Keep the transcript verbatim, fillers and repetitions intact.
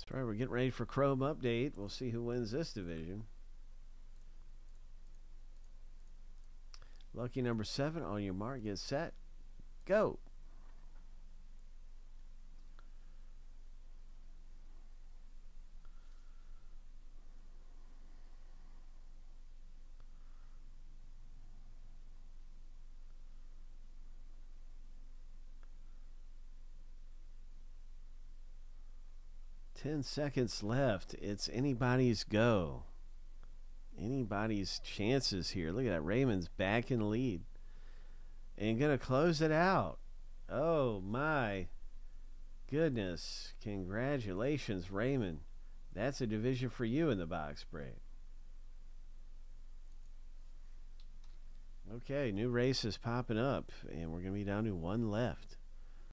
All right, we're getting ready for Chrome Update. We'll see who wins this division. Lucky number seven, on your mark, get set, go. Ten seconds left. It's anybody's go. Anybody's chances here. Look at that. Raymond's back in the lead. And going to close it out. Oh, my goodness. Congratulations, Raymond. That's a division for you in the box break. Okay, new race is popping up. And we're going to be down to one left.